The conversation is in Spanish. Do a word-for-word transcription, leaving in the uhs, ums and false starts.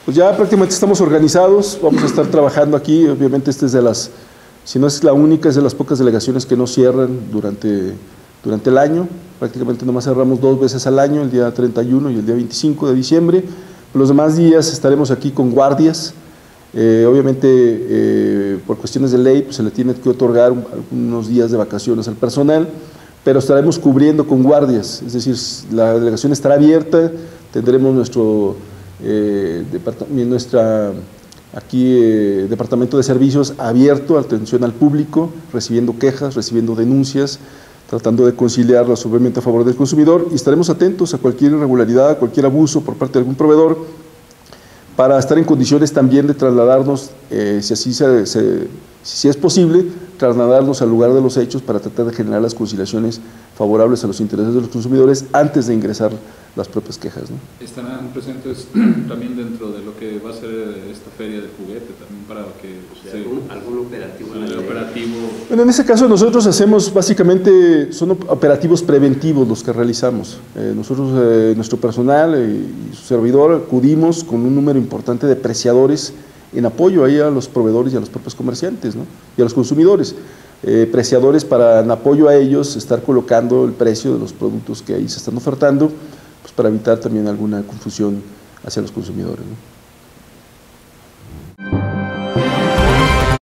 Pues ya prácticamente estamos organizados, vamos a estar trabajando aquí, obviamente esta es de las, si no es la única, es de las pocas delegaciones que no cierran durante, durante el año, prácticamente nomás cerramos dos veces al año, el día treinta y uno y el día veinticinco de diciembre, los demás días estaremos aquí con guardias, eh, obviamente eh, por cuestiones de ley pues, se le tiene que otorgar un, algunos días de vacaciones al personal, pero estaremos cubriendo con guardias, es decir, la delegación estará abierta, tendremos nuestro... Eh, nuestra aquí eh, departamento de servicios abierto, atención al público, recibiendo quejas, recibiendo denuncias, tratando de conciliarlas obviamente a favor del consumidor y estaremos atentos a cualquier irregularidad, a cualquier abuso por parte de algún proveedor para estar en condiciones también de trasladarnos, eh, si así se, se, si es posible, trasladarnos al lugar de los hechos para tratar de generar las conciliaciones favorables a los intereses de los consumidores antes de ingresar las propias quejas, ¿no? ¿Estarán presentes también dentro de lo que va a ser esta feria de juguete, también para que o sea, se, algún, algún operativo? algún operativo? Bueno, en ese caso nosotros hacemos básicamente, son operativos preventivos los que realizamos. Eh, nosotros, eh, nuestro personal eh, y su servidor acudimos con un número importante de preciadores en apoyo ahí a los proveedores y a los propios comerciantes, ¿no? Y a los consumidores. Eh, preciadores para en apoyo a ellos estar colocando el precio de los productos que ahí se están ofertando, pues para evitar también alguna confusión hacia los consumidores, ¿no?